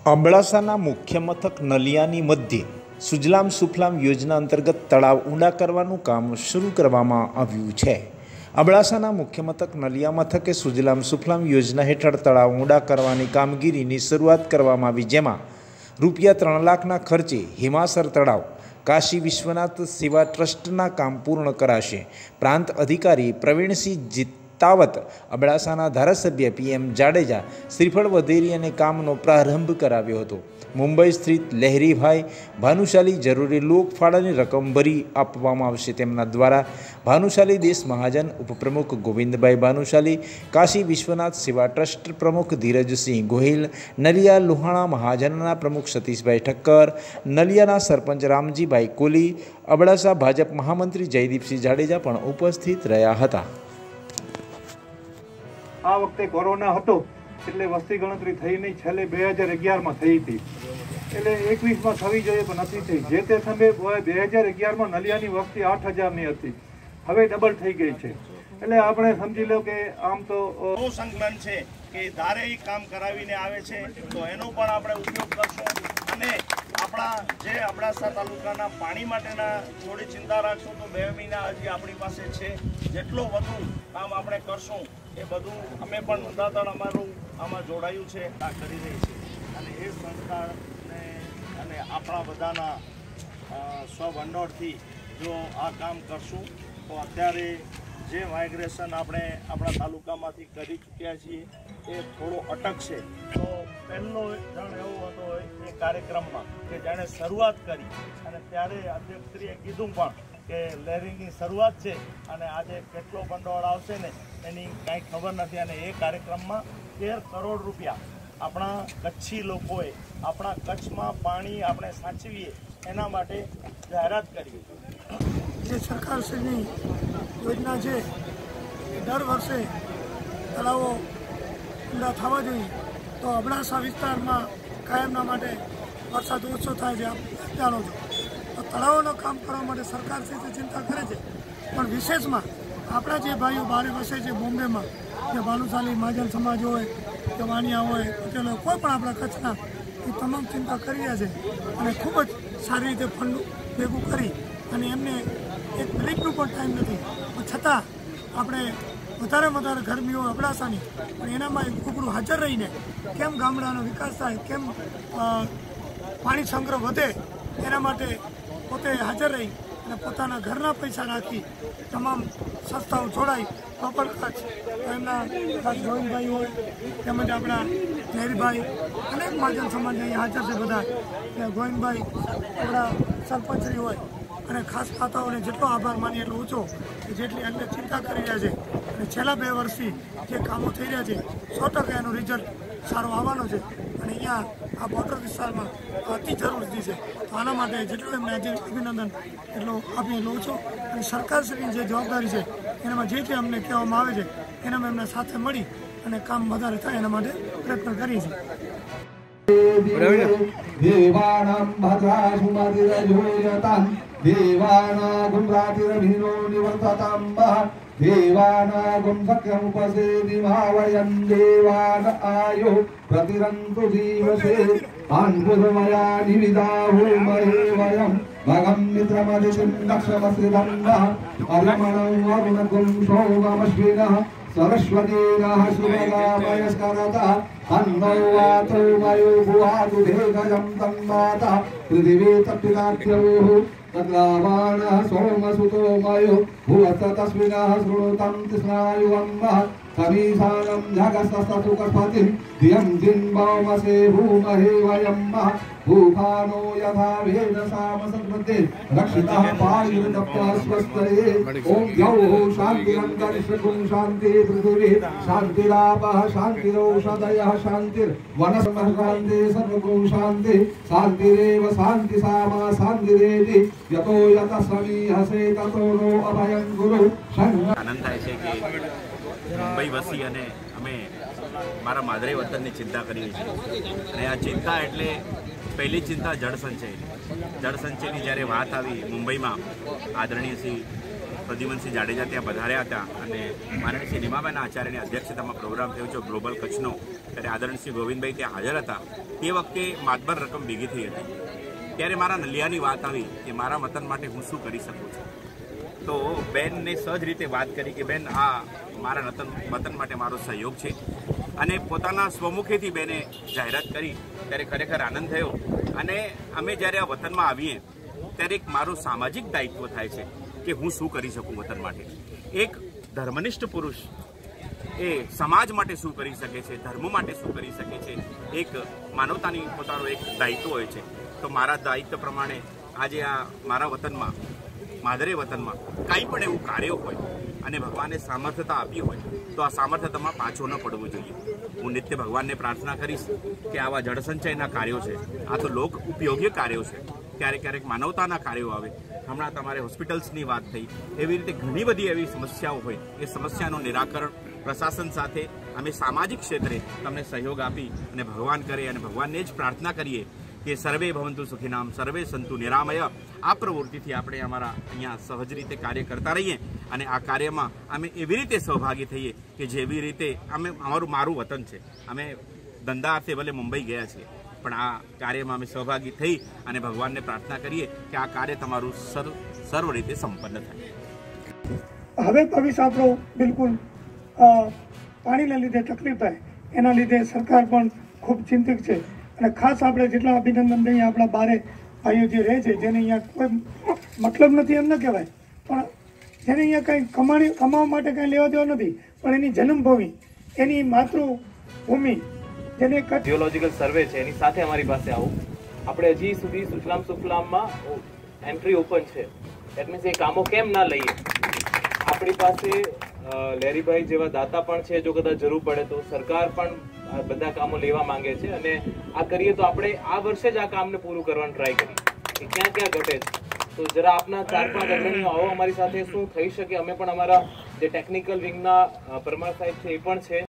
અબડાસાના મુખ્ય મથક નલિયાની મધ્યે સુજલામ સુફલામ યોજના અંતર્ગત તળાવ ઊંડા કરવાનું કામ શરૂ કરવામાં આવ્યું છે। અબડાસાના મુખ્ય મથક નલિયા મથકે સુજલામ સુફલામ યોજના હેઠળ તળાવ ઊંડા કરવાની કામગીરીની શરૂઆત કરવામાં આવી, જેમાં રૂપિયા 3 લાખના ખર્ચે હિમાસર તળાવ કાશી વિશ્વનાથ સેવા ટ્રસ્ટના કામ પૂર્ણ કરાશે। પ્રાંત અધિકારી પ્રવીણસિંહ તાવત, અબડાસાના ધારાસભ્ય PM જાડેજા શ્રીફળ વધેરી અને કામનો પ્રારંભ કરાવ્યો હતો। મુંબઈ સ્થિત લહેરીભાઈ ભાનુશાલી જરૂરી લોકફાળાની રકમ ભરી આપવામાં આવશે। તેમના દ્વારા ભાનુશાલી દેશ મહાજન, ઉપપ્રમુખ ગોવિંદભાઈ ભાનુશાલી, કાશી વિશ્વનાથ સેવા ટ્રસ્ટ પ્રમુખ ધીરજસિંહ ગોહિલ, નલિયા લુહાણા મહાજનના પ્રમુખ સતીશભાઈ ઠક્કર, નલિયાના સરપંચ રામજીભાઈ કોલી, અબડાસા ભાજપ મહામંત્રી જયદીપસિંહ જાડેજા પણ ઉપસ્થિત રહ્યા હતા। આ વખતે કોરોના હતો એટલે વસ્તી ગણતરી થઈ નહીં, છેલ્લે 2011માં થઈ હતી, એટલે 21માં થવી જોઈએ પણ નથી થઈ। જે તે સમયે 2011માં નલિયાની વસ્તી 8000ની હતી, હવે ડબલ થઈ ગઈ છે। એટલે આપણે સમજી લો કે આમ તો સંકલન છે કે ધારે કામ કરાવીને આવે છે તો એનો પણ આપણે ઉપયોગ કરશું અને આપણા જે અબડાસા તાલુકાના પાણી માટેના થોડી ચિંતા રાખશું તો 2 મહિના હજી આપણી પાસે છે। જેટલો વધુ કામ આપણે કરશું એ બધું અમે પણ નોંધાતણ અમારું આમાં જોડાયું છે, આ કરી રહી છે અને એ સંસ્થાને અને આપણા બધાના સ્વભંડોળથી જો આ કામ કરશું તો અત્યારે જે માઇગ્રેશન આપણે આપણા તાલુકામાંથી કરી ચૂક્યા છીએ એ થોડો અટકશે। તો પહેલો જાણ એવો હતો એ કાર્યક્રમમાં કે જાણે શરૂઆત કરી અને ત્યારે અધ્યક્ષશ્રીએ કીધું પણ કે લેરિંગની શરૂઆત છે અને આજે કેટલો ભંડોળ આવશે ને એની કાંઈ ખબર નથી અને એ કાર્યક્રમમાં 13 કરોડ રૂપિયા આપણા કચ્છી લોકોએ આપણા કચ્છમાં પાણી આપણે સાચવીએ એના માટે જાહેરાત કરી। જે સરકારશ્રીની યોજના છે દર વર્ષે તળાવો ઊંડા થવા જોઈએ, તો અબડાસા વિસ્તારમાં કાયમના માટે વરસાદ ઓછો થાય છે, આપ જાણો છો। તો તળાવોનું કામ કરવા માટે સરકારશ્રી ચિંતા કરે છે, પણ વિશેષમાં આપણા જે ભાઈઓ બહાર વસે છે બોમ્બેમાં, જે ભાનુશાલી મહાજન સમાજ હોય કે વાણિયા હોય, પટેલ હોય, કોઈ પણ આપણા કચ્છના, એ તમામ ચિંતા કરી રહ્યા છે અને ખૂબ જ સારી રીતે ફંડ ભેગું કરી અને એમને એક મિનિટનું પણ ટાઈમ નથી, પણ છતાં આપણે વધારે ગરમી હોય અબડાસાની, પણ એનામાં એક રૂબરૂ હાજર રહીને કેમ ગામડાનો વિકાસ થાય, કેમ પાણી સંગ્રહ વધે, એના માટે પોતે હાજર રહી અને પોતાના ઘરના પૈસા નાખી તમામ સંસ્થાઓ જોડાઈ પ્રોપર કચ્છ એમના ગોવિંદભાઈ હોય તેમજ આપણા લહેરીભાઈ અનેક મહાજન સમાજ અહીં હાજર છે બધા, ગોવિંદભાઈ આપણા સરપંચશ્રી હોય અને ખાસ ખાતાઓને જેટલો આભાર માનીએ એટલો ઓછો, કે જેટલી અંદર ચિંતા કરી રહ્યા છે અને છેલ્લા 2 વર્ષથી જે કામો થઈ રહ્યા છે 100% એનું રિઝલ્ટ સારો આવવાનો છે અને અહીંયા આ બોર્ડર વિસ્તારમાં અતિ જરૂરી છે। તો આના માટે જેટલું એમને આજે અભિનંદન એટલો આપી લઉં છું અને સરકારશ્રીની જે જવાબદારી છે એનામાં જે અમને કહેવામાં આવે છે એનામાં એમના સાથે મળી અને કામ વધારે થાય એના માટે પ્રયત્ન કરીએ છીએ। દેવાનાં ભદ્રાશુમતિરજોયતાં દેવાનાગું રાતિરભિનો નિવર્તતાં દેવાનાગું સખ્યમુપસેદિમાવયં દેવાન આયો પ્રતિરંતુ જીવસે આન્પુરમયા નિવિદાહો મહે વયં ભગં મિત્રમદિશિં દક્ષમશ્રિદંડઃ અરમણં વરુણગું સૌમમશ્વિનઃ સરસ્વતીનઃ શુભગામયસ્કરતઃ अन्नो वातो वायो भुवातु भेगजं तं माता पृथिवी तत्पिताभ्योः तद्रावाणः सोमसुतो मयो भुवत तस्मिनः शृणुतं तिस्रायुवम्मः समीसानं जगस्तस्तु कस्पतिं धियं जिन्भौमसे भूमहे वयम्मः भूखानो यथा वेदसामसन्मते रक्षितः पायुर्दप्तः स्वस्तये ॐ द्यौः शान्तिरन्तरिक्षगुं शान्तिः पृथिवी शान्तिरापः शान्तिरौषधयः शान्तिर्वनस्पतिः शान्तिः सर्वगुं शान्तिः शान्तिरेव शान्तिसामा शान्तिरेति यतो यतः समीहसे ततो नो अभयं गुरु। आनंद थाय छे के मुंबई वसी अने अमे मारा मादरे वतननी चिंता करीए छीए अने आ चिंता एटले पहली चिंता जल संचयनी। जल संचयनी ज्यारे वात आवी मुंबईमां आदरणीय श्री પ્રદ્યુમનસિંહ જાડેજા ત્યાં પધાર્યા હતા અને માનનીય શ્રી નીમાબેનના આચાર્યની અધ્યક્ષતામાં પ્રોગ્રામ થયો છે ગ્લોબલ કચ્છનો, ત્યારે આદરણીય શ્રી ગોવિંદભાઈ ત્યાં હાજર હતા. તે વખતે માતબર રકમ ભેગી થઈ હતી. ત્યારે મારા નલિયાની વાત આવી કે મારા વતન માટે હું શું કરી શકું છું. તો બેનને સહજ રીતે વાત કરી કે બેન આ મારા વતન માટે મારો સહયોગ છે, અને પોતાના સ્વમુખેથી બેને જાહેરાત કરી ત્યારે ખરેખર આનંદ થયો. અને અમે જ્યારે આ વતનમાં આવીએ ત્યારે એક મારું સામાજિક દાયિત્વ થાય છે કે હું શું કરી શકું વતન માટે. એક ધર્મનિષ્ઠ પુરુષ એ સમાજ માટે શું કરી શકે છે, ધર્મ માટે શું કરી શકે છે, એક માનવતાની પોતાનો એક દાયિત્વ હોય છે. તો મારા દાયિત્વ પ્રમાણે આજે આ મારા વતનમાં, માદરે વતનમાં કાંઈ પણ એવું કાર્ય હોય અને ભગવાને સામર્થ્યતા આપી હોય તો આ સામર્થ્યતામાં પાછો ન પડવું જોઈએ. હું નિત્ય ભગવાનને પ્રાર્થના કરીશ કે આવા જળસંચયના કાર્યો છે, આ તો લોક ઉપયોગી કાર્યો છે, ક્યારેક માનવતાના કાર્યો આવે. હમણાં તમારે હોસ્પિટલ્સની વાત થઈ, એવી રીતે ઘણી બધી એવી સમસ્યાઓ હોય, એ સમસ્યાનું નિરાકરણ પ્રશાસન સાથે અમે સામાજિક ક્ષેત્રે તમને સહયોગ આપી અને ભગવાન કરે અને ભગવાનને જ પ્રાર્થના કરીએ કે સર્વે ભવંતુ સુખીનામ સર્વે સંતુ નિરામય. આ પ્રવૃત્તિથી આપણે અમારા અહીંયા સહજ રીતે કાર્ય કરતા રહીએ અને આ કાર્યમાં અમે એવી રીતે સહભાગી થઈએ કે જેવી રીતે મારું વતન છે. અમે ધંધા અર્થે ભલે મુંબઈ ગયા છીએ, પણ આ કાર્યમાં અમે સહભાગી થઈ અને ભગવાનને પ્રાર્થના કરીએ કે આ કાર્ય તમારું સર્વ રીતે સંપન્ન થાય. હવે ભવિષ્ય આપણો બિલકુલ પાણીના લીધે તકલીફ થાય, એના લીધે સરકાર પણ ખૂબ ચિંતિત છે. અને ખાસ આપણે જેટલા અભિનંદન દઈએ આપણા બારે ભાઈઓ જે રહે છે, જેને અહીંયા કોઈ મતલબ નથી એમ ન કહેવાય, પણ જેને અહીંયા કંઈ કમાવા માટે કંઈ લેવા દેવા નથી, પણ એની જન્મભૂમિ, એની માતૃભૂમિ, જેને જીઓલોજીકલ સર્વે છે એની સાથે અમારી પાસે આવો. આપણે હજી સુધી સુજલામ સુફલામમાં એન્ટ્રી ઓપન છે. દેટ મીન્સ એ કામો કેમ ના લઈએ. આપણી પાસે લેરીભાઈ જેવા દાતા પણ છે, જો કદાચ જરૂર પડે તો સરકાર પણ બધા કામો લેવા માંગે છે. અને આ કરીએ તો આપણે આ વર્ષે જ આ કામને પૂરું કરવાનું ટ્રાય કરીએ કે ક્યાં ક્યાં ઘટે છે. તો જરા આપના 4-5 અગ્રણીઓ આવો અમારી સાથે, શું થઈ શકે. અમે પણ અમારા જે ટેકનિકલ વિંગના પરમાર સાહેબ છે એ પણ છે,